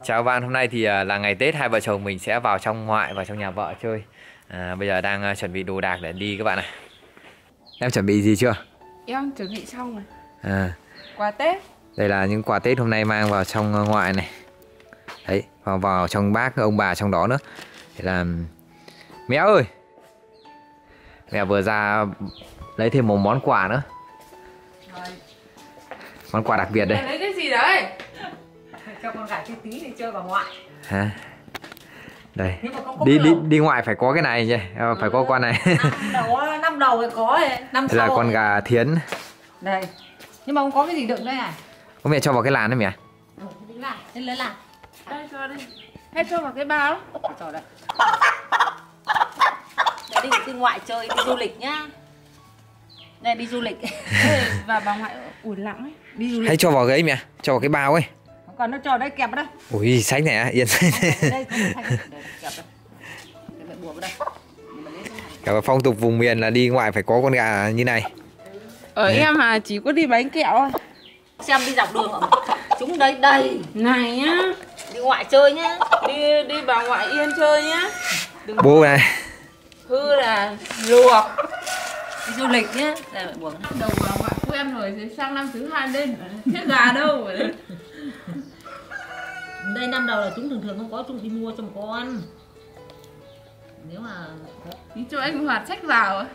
Chào bạn, hôm nay thì là ngày Tết, hai vợ chồng mình sẽ vào trong ngoại, vào trong nhà vợ chơi. Bây giờ đang chuẩn bị đồ đạc để đi các bạn ạ. Em chuẩn bị gì chưa? Em chuẩn bị xong rồi. Quà Tết. Đây là những quà Tết hôm nay mang vào trong ngoại này. Đấy, vào trong bác, ông bà trong đó nữa. Thế là mẹ ơi, mẹ vừa ra lấy thêm một món quà nữa. Rồi. Món quà đặc biệt đây. Lấy cái gì đấy? Cho con gái cái tí đi chơi bà ngoại. Hả? Đây. Đi ngoại phải có cái này nhỉ, phải có con này. Năm đầu phải có rồi, năm sau. Đây là con gà thiến. Đây. Nhưng mà không có cái gì đựng đây này. Có mẹ cho vào cái làn đấy mẹ. Lên lấy làn. Đây cho đây. Hết cho vào cái bao. Cho đây. Đây đi ngoại chơi, đi du lịch nhá. Đây đi du lịch. Và bà ngoại ủi lặng ấy. Đi du lịch. Hay cho vào cái ấy mẹ, cho vào cái bao ấy. Còn nó cho đây kẹp vào đây. Ui, sách này á, yên. Đây không kẹp đây. Cái bùa vào đây. Cả phong tục vùng miền là đi ngoại phải có con gà như này. Em à chỉ có đi bánh kẹo thôi. Xem đi dọc đường chúng đây này nhá. Đi ngoại chơi nhá. Đi bà ngoại Yên chơi nhá. Đừng bố này. hư là luộc. Đi du lịch nhá. Đây mẹ buồn. Đầu bà ngoại quen rồi, sang năm thứ hai lên hết gà đâu rồi. Đây năm đầu là chúng thường không có, chúng đi mua cho một con. Nếu mà đi cho anh Hoạt sách vào.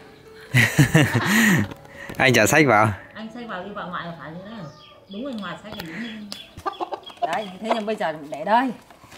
Anh trả sách vào. anh sách vào đi vào ngoại là phải như thế này. Đúng rồi, ngoài sách là đúng. Đấy, thế nhưng bây giờ để đây.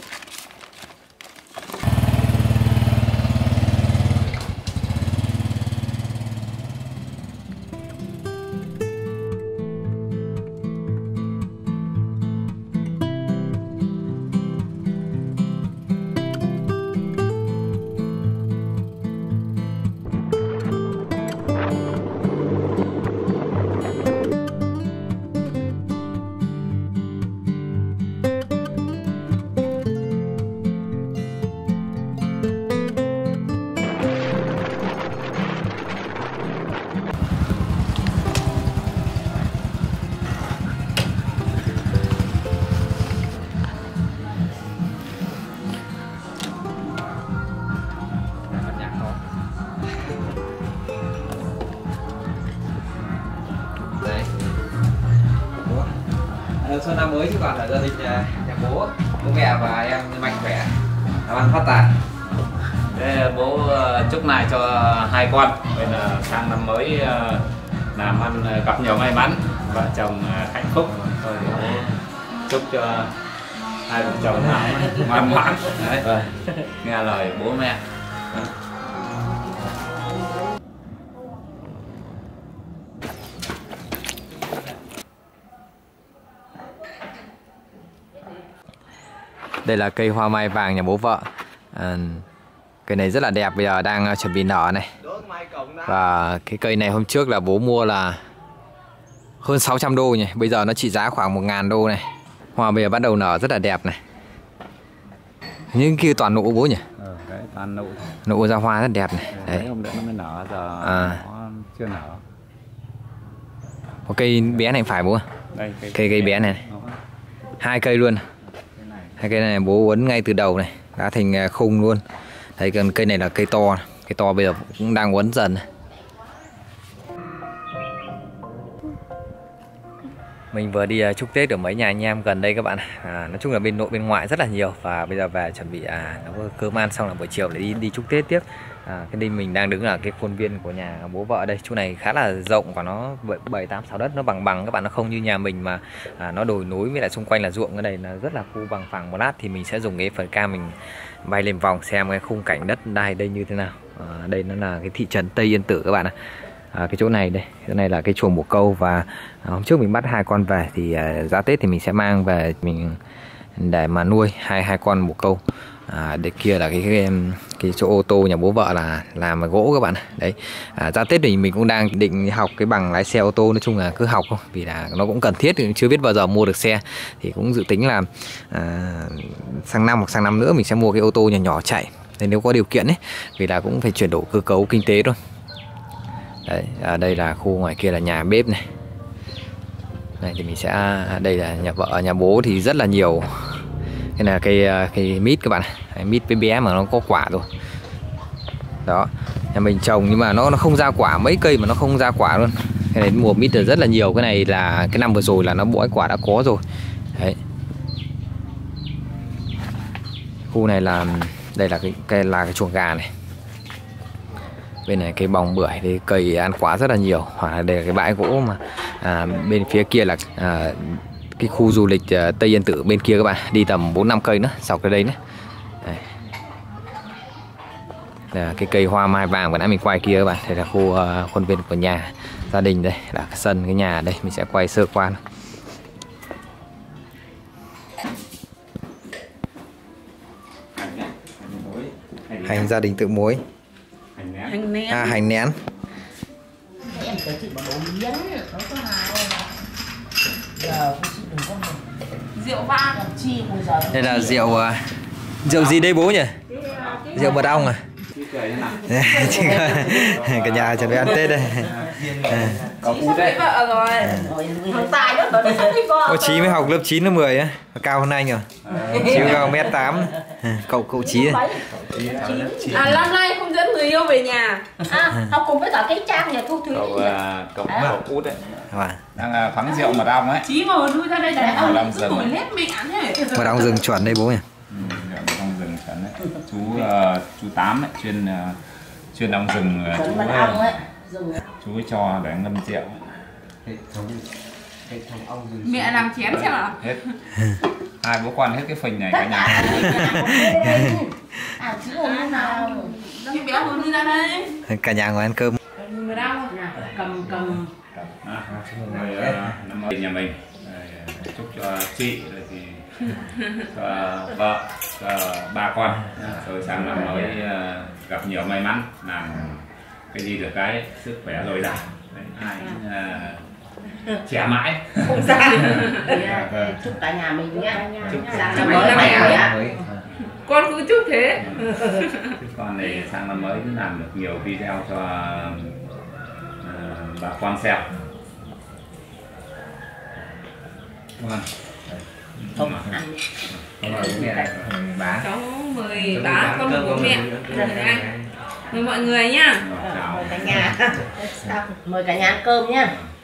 Xuân năm mới chúc bạn ở gia đình nhà bố mẹ và em mạnh khỏe, làm ăn phát tài. Thế bố chúc này cho hai con, bây giờ sang năm mới làm ăn gặp nhiều may mắn, vợ chồng hạnh phúc. Rồi bố chúc cho hai vợ chồng ngoan ngoãn, nghe lời bố mẹ. Đây là cây hoa mai vàng nhà bố vợ. Cây này rất là đẹp, bây giờ đang chuẩn bị nở này. Và cái cây này hôm trước là bố mua là hơn 600 đô nhỉ. Bây giờ nó trị giá khoảng 1.000 đô này. Hoa bây giờ bắt đầu nở rất là đẹp này. Những kia toàn nụ bố nhỉ? Đấy, toàn nụ. Nụ ra hoa rất đẹp này. Đấy. Hôm nữa nó mới nở, giờ nó chưa nở. Có cây bé này phải bố? Đây, cây bé này. Hai cây luôn. Hai cây này bố uốn ngay từ đầu này, đã thành khung luôn. Thấy còn cây này là cây to bây giờ cũng đang uốn dần. Mình vừa đi chúc Tết ở mấy nhà anh em gần đây các bạn. Nói chung là bên nội bên ngoại rất là nhiều. Và bây giờ về chuẩn bị nấu cơm ăn xong là buổi chiều để đi chúc Tết tiếp. Cái đây mình đang đứng ở cái khuôn viên của nhà bố vợ đây. Chỗ này khá là rộng và nó 7-8 sào đất, nó bằng các bạn, nó không như nhà mình mà nó đồi núi với lại xung quanh là ruộng. Cái này là rất là khu bằng phẳng. Một lát thì mình sẽ dùng cái phần cam mình bay lên vòng xem cái khung cảnh đất đai đây như thế nào. Đây nó là cái thị trấn Tây Yên Tử các bạn ạ. Cái chỗ này đây, chỗ này là cái chuồng bồ câu. Và hôm trước mình bắt hai con về thì ra Tết thì mình sẽ mang về mình để mà nuôi hai con bồ câu. Đây kia là cái chỗ ô tô nhà bố vợ là làm bằng gỗ các bạn. Đấy, ra Tết thì mình cũng đang định học cái bằng lái xe ô tô, nói chung là cứ học thôi vì là nó cũng cần thiết, chưa biết bao giờ mua được xe thì cũng dự tính là sang năm hoặc sang năm nữa mình sẽ mua cái ô tô nhỏ nhỏ chạy, nên nếu có điều kiện ấy, vì là cũng phải chuyển đổi cơ cấu kinh tế thôi. Đấy, đây là khu ngoài kia là nhà bếp này. Này thì mình sẽ, đây là nhà vợ nhà bố thì rất là nhiều Cái này là cây mít các bạn, mít bé bé mà nó có quả rồi. Đó, nhà mình trồng nhưng mà nó không ra quả, mấy cây mà nó không ra quả luôn. Cái này mùa mít là rất là nhiều, cái này là cái năm vừa rồi là nó bõi quả đã có rồi. Đấy. Khu này là đây là cái chuồng gà này. Bên này cây bòng bưởi thì cây ăn quả rất là nhiều. Hoặc là đây là cái bãi gỗ mà bên phía kia là cái khu du lịch Tây Yên Tử bên kia các bạn, đi tầm 4-5 cây nữa dọc cái đây nữa. Đây. Đây là cái cây hoa mai vàng vừa nãy mình quay kia các bạn. Đây là khu khuôn viên của nhà gia đình, đây là cái sân cái nhà đây, mình sẽ quay sơ qua. Hành gia đình tự muối. Hành nén. À, hành nén. Em tới chị bảo bố miếng nó có hài. Giờ chị đừng có Rượu vang. chi bây giờ. Đây là rượu gì đây bố nhỉ? Rượu mật ong à? Cả nhà chuẩn bị ăn Tết đây. Có út đấy. Vợ rồi. Thằng Tài đó nó sắp đi con. Cô Chí mới học lớp 9 lớp 10 á, cao hơn anh rồi. Chí cao 1m8. Cậu Chí ấy. Năm nay không dẫn người yêu về nhà. Học cùng với cả cái Trang nhà Thu Thúy. Cậu út đấy. Vâng. Đang phắng rượu mật ong ấy. Chí ngồi nuôi ra đây để Mật ong ông cứ rừng ngồi ấy. lép mẹ thế. Mật ong rừng chuẩn đây bố nhỉ? Mật ong rừng chuẩn đấy. Chú Tám ấy, chuyên ong rừng, Mật ong ấy. chú ấy cho để ngâm rượu. Mẹ làm chén xem nào. Hết. Hai bố con hết cái phình này cả nhà. Chứ hôm nào Chị béo vừa đi ra đây. Cả nhà ngồi ăn cơm. Người đau cầm Rồi năm mới nhà mình chúc cho chị rồi thì cho vợ, cho ba con, rồi sang năm mới gặp nhiều may mắn, làm cái gì được cái sức khỏe dồi dào, ai trẻ mãi. không sao. Chúc cả nhà mình nhé. Chúc Sang năm năm mới khỏe. con cứ chúc thế. Con này sang năm mới làm được nhiều video cho bà con xem. Không bán. Cháu mời bá con mời bố mẹ. Mời mọi người nhá. Mời cả nhà. Mời cả nhà ăn cơm nhá.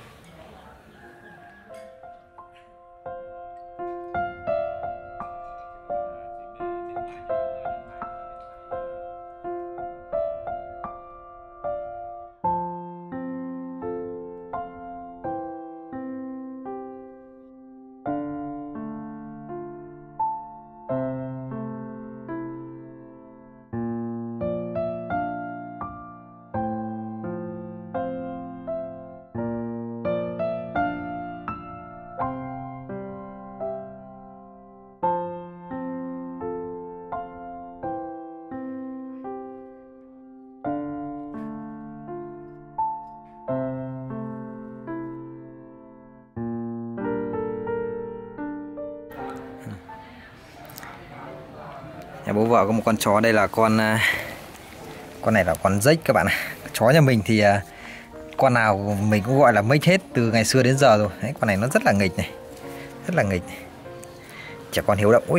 Nhà bố vợ có một con chó, đây là con này là con rếch các bạn ạ. Chó nhà mình thì con nào mình cũng gọi là mếch hết từ ngày xưa đến giờ rồi. Đấy, con này nó rất là nghịch này, rất là nghịch. Trẻ con hiếu động. Ôi.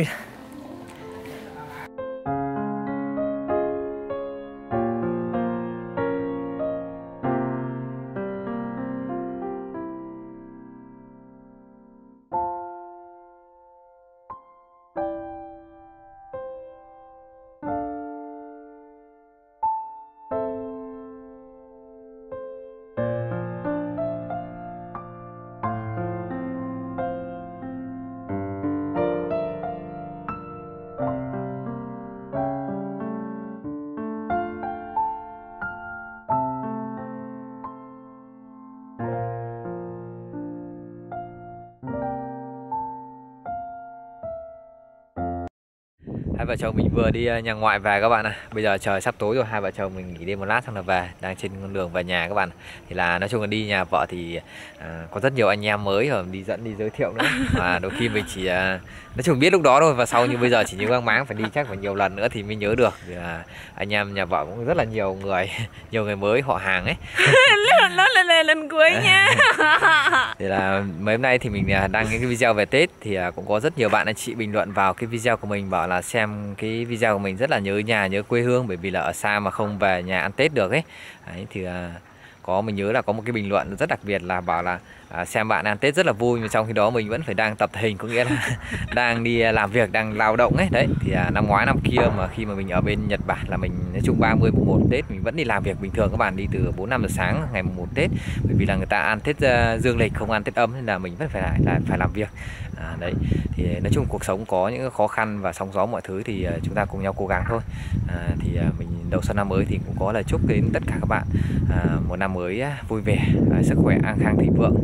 Hai vợ chồng mình vừa đi nhà ngoại về các bạn ạ. Bây giờ trời sắp tối rồi, hai vợ chồng mình nghỉ đêm một lát xong là về, đang trên con đường về nhà các bạn. Thì là nói chung là đi nhà vợ thì có rất nhiều anh em mới rồi đi dẫn đi giới thiệu nữa. Và đôi khi mình chỉ nói chung biết lúc đó thôi, và sau như bây giờ chỉ nhớ mang máng, phải đi chắc phải nhiều lần nữa thì mới nhớ được. Thì là anh em nhà vợ cũng rất là nhiều người mới họ hàng ấy. Nó là lần cuối nha. Thì là mấy hôm nay thì mình đăng cái video về Tết thì cũng có rất nhiều bạn anh chị bình luận vào cái video của mình, bảo là xem cái video của mình rất là nhớ nhà, nhớ quê hương, bởi vì là ở xa mà không về nhà ăn Tết được ấy. Đấy, thì mình nhớ là có một cái bình luận rất đặc biệt là bảo là xem bạn ăn Tết rất là vui, mà trong khi đó mình vẫn phải đang tập thể hình, có nghĩa là đang đi làm việc, đang lao động ấy. Đấy thì năm ngoái năm kia mà khi mà mình ở bên Nhật Bản là mình nói chung 30 mùng 1 Tết mình vẫn đi làm việc bình thường các bạn, đi từ 4-5 giờ sáng ngày mùng 1 Tết, bởi vì là người ta ăn Tết dương lịch không ăn Tết âm nên là mình vẫn phải làm việc. Đấy thì nói chung cuộc sống có những khó khăn và sóng gió mọi thứ thì chúng ta cùng nhau cố gắng thôi. Thì mình đầu xuân năm mới thì cũng có lời chúc đến tất cả các bạn một năm mới vui vẻ, sức khỏe an khang thịnh vượng.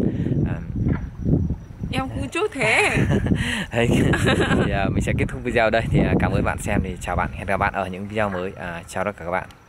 Em cũng chúc thế. Đấy, thì mình sẽ kết thúc video đây. Thì cảm ơn bạn xem, thì chào bạn, hẹn gặp bạn ở những video mới. Chào tất cả các bạn.